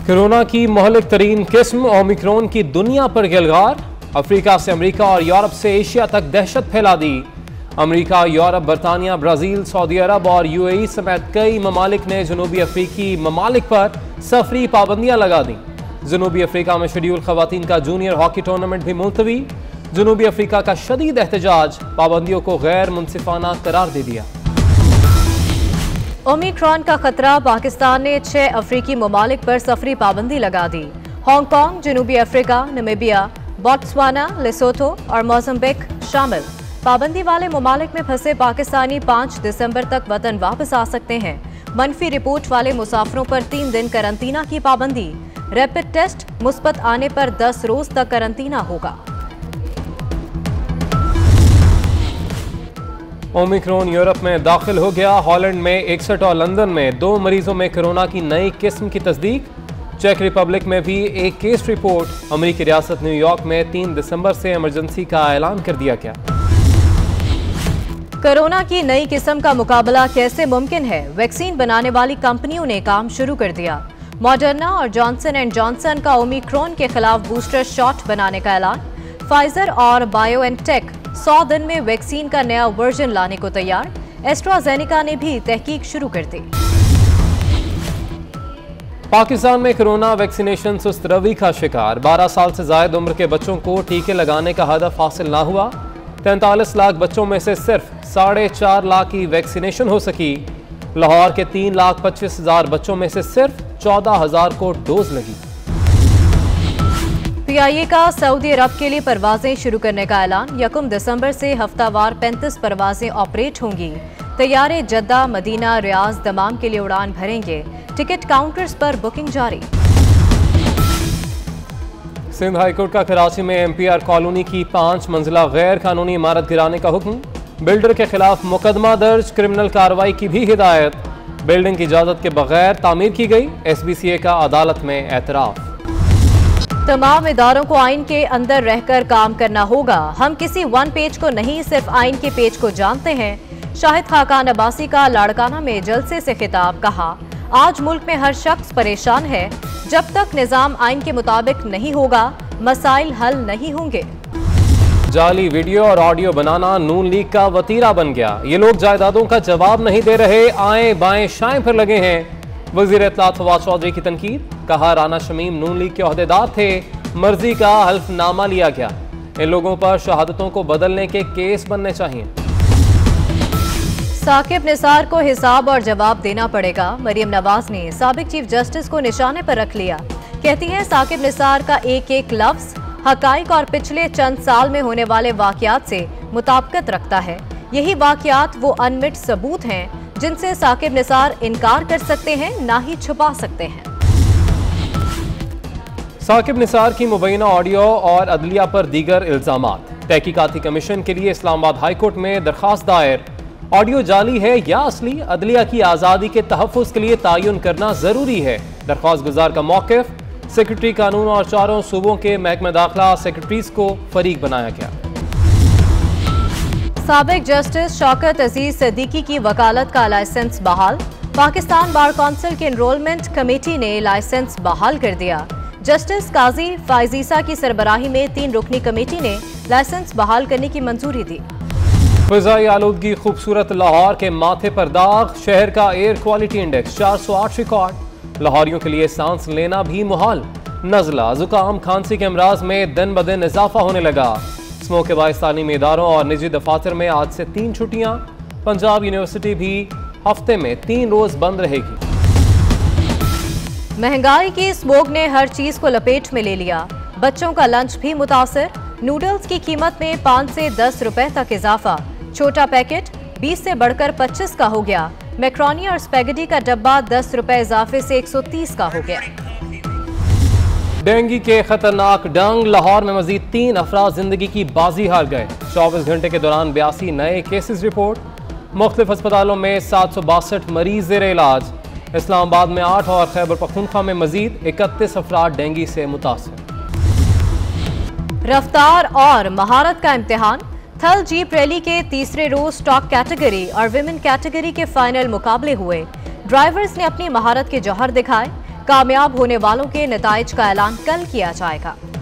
Corona की महलिक तरीन किस्म ओमिक्रॉन की दुनिया पर गिलगार। अफ्रीका से अमरीका और यूरोप से एशिया तक दहशत फैला दी। अमरीका, यूरोप, बरतानिया, ब्राज़ील, सऊदी अरब और यूएई समेत कई ममालिक ने जनूबी अफ्रीकी ममालिक पर सफरी पाबंदियां लगा दी। जनूबी अफ्रीका में शेड्यूल खवातीन का जूनियर हॉकी टूर्नामेंट भी मुलतवी। जनूबी अफ्रीका का शदीद एहतजाज, पाबंदियों को गैर मुनसिफाना करार दे दिया। ओमिक्रॉन का खतरा, पाकिस्तान ने 6 अफ्रीकी ममालिक पर सफरी पाबंदी लगा दी। हांगकांग, जनूबी अफ्रीका, नमीबिया, बोत्सवाना, लेसोथो और मोज़म्बिक शामिल। पाबंदी वाले ममालिक में फंसे पाकिस्तानी 5 दिसंबर तक वतन वापस आ सकते हैं। मनफी रिपोर्ट वाले मुसाफिरों पर 3 दिन करंतना की पाबंदी। रैपिड टेस्ट मुस्बत आने पर 10 रोज तक करंतना होगा। ओमिक्रॉन यूरोप में दाखिल हो गया। हॉलैंड में 61 और लंदन में 2 मरीजों में कोरोना की नई किस्म की तस्दीक। चेक रिपब्लिक में भी एक केस रिपोर्ट। अमरीकी रियासत न्यूयॉर्क में 3 दिसंबर से इमरजेंसी का ऐलान कर दिया गया। कोरोना की नई किस्म का मुकाबला कैसे मुमकिन है? वैक्सीन बनाने वाली कंपनियों ने काम शुरू कर दिया। मॉडर्ना और जॉनसन एंड जॉनसन का ओमिक्रॉन के खिलाफ बूस्टर शॉट बनाने का ऐलान। फाइजर और बायोएनटेक 100 दिन में वैक्सीन का नया वर्जन लाने को तैयार। एस्ट्राजेनेका ने भी तहकीक शुरू कर दी। पाकिस्तान में कोरोना वैक्सीनेशन सुस्त रवि का शिकार। 12 साल से ज्यादा उम्र के बच्चों को टीके लगाने का हदफ हासिल ना हुआ। 43 लाख बच्चों में से सिर्फ 4.5 लाख की वैक्सीनेशन हो सकी। लाहौर के 3,25,000 बच्चों में से सिर्फ 14,000 को डोज लगी। PIA का सऊदी अरब के लिए परवाजें शुरू करने का ऐलान। 1 दिसंबर से हफ्तावार 35 परवाजें ऑपरेट होंगी। तैयारे जद्दा, मदीना, रियाज, दमाम के लिए उड़ान भरेंगे। टिकट काउंटर्स पर बुकिंग जारी। सिंध हाईकोर्ट का कराची में MPR कॉलोनी की 5 मंजिला गैर कानूनी इमारत गिराने का हुक्म। बिल्डर के खिलाफ मुकदमा दर्ज, क्रिमिनल कार्रवाई की भी हिदायत। बिल्डिंग की इजाजत के बगैर तामीर की गई। SBCA का अदालत में एतराफ। तमाम इदारों को आइन के अंदर रहकर काम करना होगा। हम किसी वन पेज को नहीं, सिर्फ आइन के पेज को जानते हैं। शाहिद खाकान अब्बासी का लाड़काना में जलसे से खिताब। कहा, आज मुल्क में हर शख्स परेशान है। जब तक निजाम आइन के मुताबिक नहीं होगा, मसाइल हल नहीं होंगे। जाली वीडियो और ऑडियो बनाना नून लीग का वतीरा बन गया। ये लोग जायदादों का जवाब नहीं दे रहे, आए बाएं शाएं पर लगे हैं। वजीर इत्तलात फवाद चौधरी की तनकीद। कहा, राना शमीम नून लीग के ओहदेदार थे, मर्जी का हल्फनामा लिया गया। इन लोगों पर शहादतों को बदलने के केस बनने चाहिए। साकिब निसार को हिसाब और जवाब देना पड़ेगा। मरियम नवाज ने साबिक चीफ जस्टिस को निशाने पर रख लिया। कहती हैं, साकिब निसार का एक एक लफ्ज हकाइक और पिछले चंद साल में होने वाले वाकयात से मुताबिकत रखता है। यही वाकयात वो अनमिट सबूत हैं जिनसे साकिब निसार इनकार कर सकते हैं, ना ही छुपा सकते हैं। साकिब निसार की मुबैना ऑडियो और अदलिया पर दीगर इल्जामात। तहकीकाती कमीशन के लिए इस्लामाबाद हाईकोर्ट में दरखास्त दायर। ऑडियो जाली है या असली? अदलिया की आज़ादी के तहफ़्फ़ुज़ के लिए तयन करना ज़रूरी है। दरख्वास्त गुजार का मौक़िफ़। सेक्रेटरी कानून और 4 सूबों के महकमे दाखिला सेक्रेटरीज को फरीक बनाया गया। साबिक जस्टिस शौकत अजीज सिद्दीकी की वकालत का लाइसेंस बहाल। पाकिस्तान बार कौंसिल की एनरोलमेंट कमेटी ने लाइसेंस बहाल कर दिया। जस्टिस काजी फाइजीसा की सरबराही में 3 रुकनी कमेटी ने लाइसेंस बहाल करने की मंजूरी दी। फ़िज़ाई आलूदगी, खूबसूरत लाहौर के माथे पर दाग। शहर का एयर क्वालिटी इंडेक्स 408 रिकॉर्ड। लाहौरियों के लिए सांस लेना भी मुहाल। नज़ला, जुकाम, खांसी के अमराज में दिन ब दिन इजाफा होने लगा। स्मोक के बाइस तालीमी इदारों और निजी दफातर में आज से 3 छुट्टियां। पंजाब यूनिवर्सिटी भी हफ्ते में 3 रोज बंद रहेगी। महंगाई की स्मोक ने हर चीज को लपेट में ले लिया। बच्चों का लंच भी मुतासर। नूडल्स की कीमत में 5 से 10 रुपए तक इजाफा। छोटा पैकेट 20 से बढ़कर 25 का हो गया। मैक्रोनी और स्पैगेटी का डब्बा 10 रुपए इजाफे से 130 का हो गया। डेंगू के खतरनाक डंग। लाहौर में मजीद 3 अफराद जिंदगी की बाजी हार गए। 24 घंटे के दौरान 82 नए केसेस रिपोर्ट। मुख्तलिफ अस्पतालों में 762 मरीज ज़ेर इलाज। इस्लामाबाद में 8 और खैबर पख्तूनख्वा में मजीद 31 अफराद डेंगू से मुतासर। रफ्तार और महारत का इम्तिहान। थल जीप रैली के तीसरे रोज स्टॉक कैटेगरी और विमेन कैटेगरी के फाइनल मुकाबले हुए। ड्राइवर्स ने अपनी महारत के जौहर दिखाए। कामयाब होने वालों के नताइज का ऐलान कल किया जाएगा।